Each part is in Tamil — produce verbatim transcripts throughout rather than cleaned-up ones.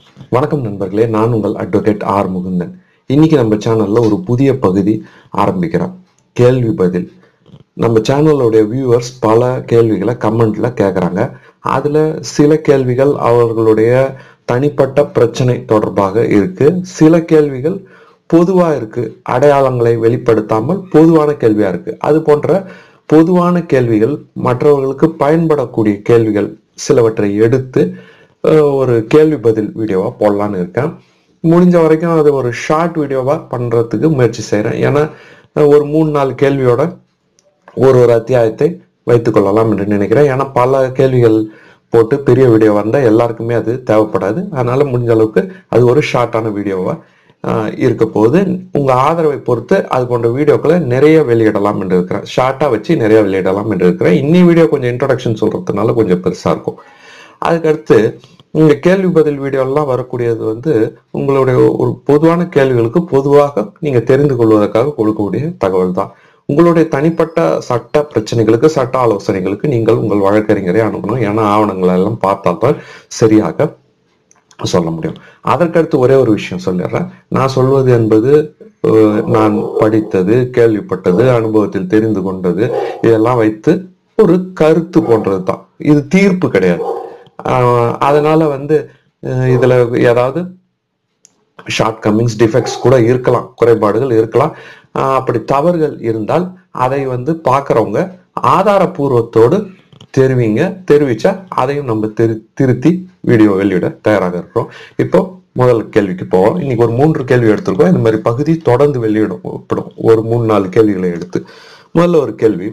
வணக்கம் நண்பர்களே, நான் உங்கள் அட்வொகேட் ஆர் முகுந்தன். இன்னைக்கு நம்ம சேனல்ல ஒரு புதிய பகுதி ஆரம்பிக்கிறோம், கேள்வி பதில். நம்ம சேனலுடைய வியூவர்ஸ் பல கேள்விகளை கமெண்ட்ல கேட்குறாங்க. அதுல சில கேள்விகள் அவர்களுடைய தனிப்பட்ட பிரச்சனை தொடர்பாக இருக்கு, சில கேள்விகள் பொதுவா இருக்கு, அடையாளங்களை வெளிப்படுத்தாமல் பொதுவான கேள்வியா இருக்கு. அது போன்ற பொதுவான கேள்விகள், மற்றவர்களுக்கு பயன்படக்கூடிய கேள்விகள் சிலவற்றை எடுத்து ஒரு கேள்வி பதில் வீடியோவா போடலான்னு இருக்கேன். முடிஞ்ச வரைக்கும் அது ஒரு ஷார்ட் வீடியோவா பண்றதுக்கு முயற்சி செய்யறேன். ஏன்னா ஒரு மூணு நாலு கேள்வியோட ஒரு ஒரு அத்தியாயத்தை வைத்துக் கொள்ளலாம் என்று நினைக்கிறேன். ஏன்னா பல கேள்விகள் போட்டு பெரிய வீடியோ வந்தா எல்லாருக்குமே அது தேவைப்படாது. அதனால முடிஞ்ச அளவுக்கு அது ஒரு ஷார்ட்டான வீடியோவா இருக்க போது உங்க ஆதரவை பொறுத்து அது போன்ற வீடியோக்களை நிறைய வெளியிடலாம் என்று இருக்கிறேன். ஷார்ட்டா வச்சு நிறைய வெளியிடலாம் என்று இருக்கிறேன். இன்னி வீடியோ கொஞ்சம் இன்ட்ரோடக்ஷன் சொல்றதுனால கொஞ்சம் பெருசா இருக்கும். அதுக்கடுத்து இந்த கேள்வி பதில் வீடியோ எல்லாம் வரக்கூடியது வந்து உங்களுடைய ஒரு பொதுவான கேள்விகளுக்கு பொதுவாக நீங்க தெரிந்து கொள்வதற்காக கொடுக்கக்கூடிய தகவல் தான். உங்களுடைய தனிப்பட்ட சட்ட பிரச்சனைகளுக்கு, சட்ட ஆலோசனைகளுக்கு நீங்கள் உங்கள் வழக்கறிஞரை அனுப்பணும். ஏன்னா ஆவணங்களை எல்லாம் பார்த்தா தான் சரியாக சொல்ல முடியும். அதற்கடுத்து ஒரே ஒரு விஷயம் சொல்லிடுறேன். நான் சொல்வது என்பது நான் படித்தது, கேள்விப்பட்டது, அனுபவத்தில் தெரிந்து கொண்டது, இதெல்லாம் வைத்து ஒரு கருத்து போன்றது தான். இது தீர்ப்பு கிடையாது. அதனால வந்து இதுல ஏதாவது ஷார்ட் கமிங்ஸ், டிஃபெக்ட்ஸ் கூட இருக்கலாம், குறைபாடுகள் இருக்கலாம். அப்படி தவறுகள் இருந்தால் அதை வந்து பாக்குறவங்க ஆதாரபூர்வத்தோடு தெரிவிங்க. தெரிவிச்சா அதையும் நம்ம திரு திருத்தி வீடியோ வெளியிட தயாராக இருக்கிறோம். இப்போ முதல் கேள்விக்கு போவோம். இன்னைக்கு ஒரு மூன்று கேள்வி எடுத்திருக்கோம். இந்த மாதிரி பகுதி தொடர்ந்து வெளியிடப்படும், ஒரு மூணு நாலு கேள்விகளை எடுத்து. முதல்ல ஒரு கேள்வி,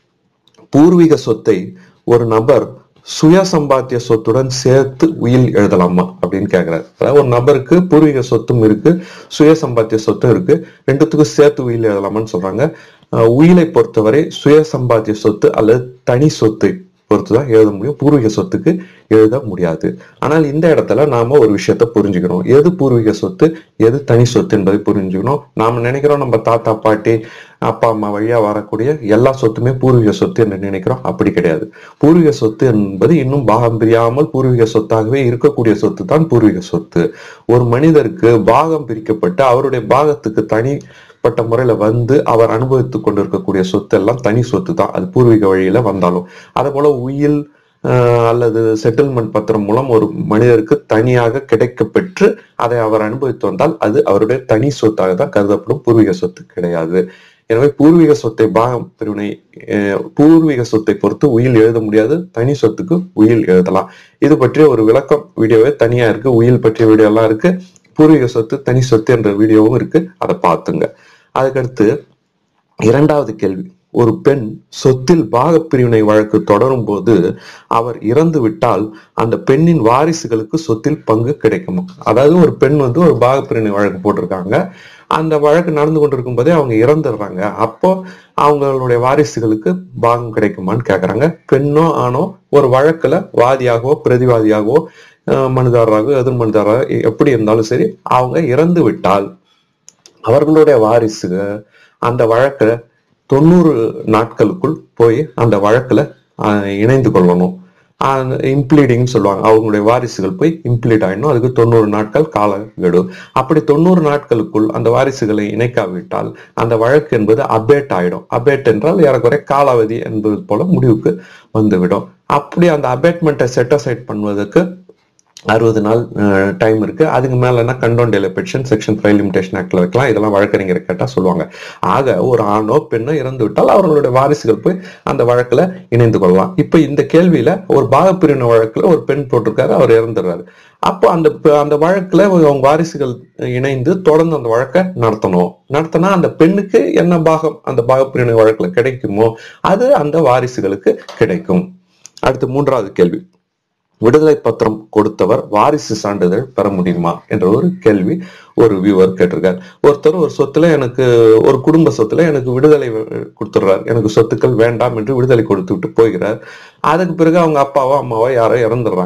பூர்வீக சொத்தை ஒரு நபர் சுய சம்பாத்திய சொத்துடன் சேர்த்து உயில் எழுதலாமா அப்படின்னு கேக்குறாரு. அதாவது ஒரு நபருக்கு பூர்வீக சொத்தும் இருக்கு, சுய சம்பாத்திய சொத்தும் இருக்கு, ரெண்டுத்துக்கும் சேர்த்து உயில் எழுதலாமான்னு சொல்றாங்க. உயிலை பொறுத்தவரை சுய சம்பாத்திய சொத்து அல்லது தனி சொத்து பொறுத்துதான் எழுத முடியும், பூர்வீக சொத்துக்கு எழுத முடியாது. ஆனால் இந்த இடத்துல நாம ஒரு விஷயத்த புரிஞ்சுக்கணும். எது பூர்வீக சொத்து, எது தனி சொத்து என்பதை புரிஞ்சுக்கணும். நாம நினைக்கிறோம் நம்ம தாத்தா பாட்டி அப்பா அம்மா வழியா வரக்கூடிய எல்லா சொத்துமே பூர்வீக சொத்து என்று நினைக்கிறோம். அப்படி கிடையாது. பூர்வீக சொத்து என்பது இன்னும் பாகம் பிரியாமல் பூர்வீக சொத்தாகவே இருக்கக்கூடிய சொத்து தான் பூர்வீக சொத்து. ஒரு மனிதருக்கு பாகம் பிரிக்கப்பட்டு அவருடைய பாகத்துக்கு தனி பட்ட முறையில வந்து அவர் அனுபவித்துக் கொண்டிருக்கக்கூடிய சொத்து எல்லாம் தனி சொத்து தான், அது பூர்வீக வழியில வந்தாலும். அதே போல உயில் அல்லது செட்டில்மெண்ட் பத்திரம் மூலம் ஒரு மனிதருக்கு தனியாக கிடைக்க பெற்று அதை அவர் அனுபவித்து வந்தால் அது அவருடைய தனி சொத்தாக தான் கருதப்படும், பூர்வீக சொத்து கிடையாது. எனவே பூர்வீக சொத்தை பாகம் பிரிவினை, பூர்வீக சொத்தை பொறுத்து உயில் எழுத முடியாது, தனி சொத்துக்கு உயில் எழுதலாம். இது பற்றிய ஒரு விளக்கம் வீடியோவே தனியா இருக்கு, உயில் பற்றிய வீடியோ எல்லாம் இருக்கு, பூர்வீக சொத்து தனி சொத்து என்ற வீடியோவும் இருக்கு, அதை பார்த்துங்க. அதுக்கடுத்து இரண்டாவது கேள்வி, ஒரு பெண் சொத்தில் பாகப்பிரிவினை வழக்கு தொடரும் போது அவர் இறந்து விட்டால் அந்த பெண்ணின் வாரிசுகளுக்கு சொத்தில் பங்கு கிடைக்குமா? அதாவது ஒரு பெண் வந்து ஒரு பாகப்பிரிவினை வழக்கு போட்டிருக்காங்க, அந்த வழக்கு நடந்து கொண்டிருக்கும் போதே அவங்க இறந்துடுறாங்க, அப்போ அவங்களுடைய வாரிசுகளுக்கு பாகம் கிடைக்குமான்னு கேக்குறாங்க. பெண்ணோ ஆணோ ஒரு வழக்குல வாதியாகவோ பிரதிவாதியாகவோ மனுதாரராக எதிர் மனுதாரராக எப்படி இருந்தாலும் சரி, அவங்க இறந்து விட்டால் அவர்களுடைய வாரிசுக அந்த வழக்குல தொண்ணூறு நாட்களுக்குள் போய் அந்த வழக்குல இணைந்து கொள்ளணும். இம்ப்ளீடிங் சொல்லுவாங்க, அவங்களுடைய வாரிசுகள் போய் இம்ப்ளீட் ஆயிடணும். அதுக்கு தொண்ணூறு நாட்கள் கால கெடு. அப்படி தொண்ணூறு நாட்களுக்குள் அந்த வாரிசுகளை இணைக்காவிட்டால் அந்த வழக்கு என்பது அபேட் ஆயிடும். அபேட் என்றால் ஏறக்குறை காலாவதி என்பது போல முடிவுக்கு வந்துவிடும். அப்படி அந்த அபேட்மெண்ட்டை செட் அசைட் பண்ணுவதற்கு அறுபது நாள் டைம் இருக்கு. அதுக்கு மேலன்னா condone delay petition section five limitation ஆக்ட்ல வைக்கலாம். இதெல்லாம் வழக்கறிஞரை கேட்டா சொல்லுவாங்க. ஆக ஒரு ஆணோ பெண்ணோ இறந்து விட்டால் அவர்களுடைய வாரிசுகள் போய் அந்த வழக்குல இணைந்து கொள்ளலாம். இப்ப இந்த கேள்வியில ஒரு பாகப்பிரிவினை வழக்குல ஒரு பெண் போட்டிருக்காரு, அவர் இறந்துடுறாரு. அப்போ அந்த அந்த வழக்குல அவங்க வாரிசுகள் இணைந்து தொடர்ந்து அந்த வழக்கை நடத்தணும். நடத்தினா அந்த பெண்ணுக்கு என்ன பாகம் அந்த பாகப்பிரிவினை வழக்குல கிடைக்குமோ அது அந்த வாரிசுகளுக்கு கிடைக்கும். அடுத்து மூன்றாவது கேள்வி, விடுதலை பத்திரம் கொடுத்தவர் வாரிசு சான்றிதழ் பெற முடியுமா என்ற ஒரு கேள்வி ஒரு வியூவர் கேட்டிருக்கார். ஒருத்தர் ஒரு சொத்துல எனக்கு ஒரு குடும்ப சொத்துல எனக்கு விடுதலை கொடுத்துடுறார், எனக்கு சொத்துக்கள் வேண்டாம் என்று விடுதலை கொடுத்து விட்டு போகிறார். அதுக்கு பிறகு அவங்க அப்பாவோ அம்மாவோ யாரோ இறந்துடுறாங்க.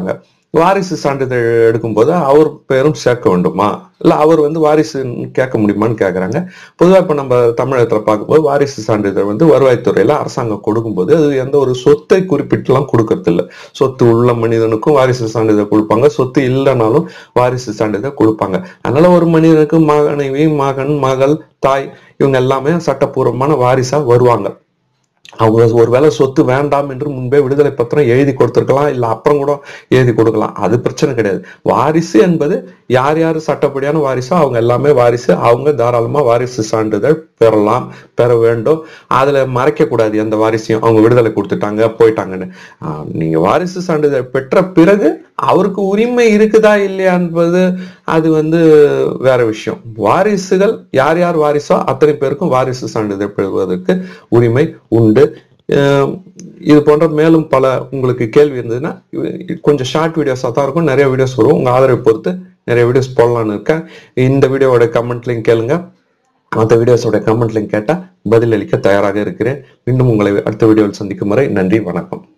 வாரிசு சான்றிதழ் எடுக்கும்போது அவர் பேரும் சேர்க்க வேண்டுமா, இல்ல அவர் வந்து வாரிசு கேட்க முடியுமான்னு கேக்குறாங்க. பொதுவா இப்ப நம்ம தமிழகத்துல பார்க்கும்போது வாரிசு சான்றிதழ் வந்து வருவாய்த்துறையில அரசாங்கம் கொடுக்கும்போது அது எந்த ஒரு சொத்தை குறிப்பிட்டு எல்லாம் கொடுக்கறது இல்ல. சொத்து உள்ள மனிதனுக்கும் வாரிசு சான்றிதழ் கொடுப்பாங்க, சொத்து இல்லைனாலும் வாரிசு சான்றிதழ் கொடுப்பாங்க. அதனால ஒரு மனிதனுக்கு மனைவி, மகன், மகள், தாய் இவங்க எல்லாமே சட்டப்பூர்வமான வாரிசா வருவாங்க. அவங்க ஒருவேளை சொத்து வேண்டாம் என்று முன்பே விடுதலை பத்திரம் எழுதி கொடுத்திருக்கலாம், இல்ல அப்புறம் கூட எழுதி கொடுக்கலாம், அது பிரச்சனை கிடையாது. வாரிசு என்பது யார் யாரு சட்டப்படியான வாரிசோ அவங்க எல்லாமே வாரிசு. அவங்க தாராளமா வாரிசு சான்றிதழ் பெறலாம், பெற வேண்டும். அதுல மறைக்க கூடாது எந்த வாரிசையும். அவங்க விடுதலை கொடுத்துட்டாங்க போயிட்டாங்கன்னு. ஆஹ் நீங்க வாரிசு சான்றிதழ் பெற்ற பிறகு அவருக்கு உரிமை இருக்குதா இல்லையா என்பது அது வந்து வேற விஷயம். வாரிசுகள் யார் யார் வாரிசோ அத்தனை பேருக்கும் வாரிசு சான்றிதழ் பெறுவதற்கு உரிமை உண்டு. இது போன்ற மேலும் பல உங்களுக்கு கேள்வி இருந்ததுன்னா கொஞ்சம் ஷார்ட் வீடியோஸா தான் இருக்கும், நிறைய வீடியோஸ் வரும். உங்க ஆதரவை பொறுத்து நிறைய வீடியோஸ் போடலான்னு இருக்கேன். இந்த வீடியோவோட கமெண்ட் லிங்க் கேளுங்க, மற்ற வீடியோஸோட கமெண்ட் லிங்க் கேட்டா பதிலளிக்க தயாராக இருக்கிறேன். மீண்டும் உங்களை அடுத்த வீடியோவில் சந்திக்கும் வரை நன்றி, வணக்கம்.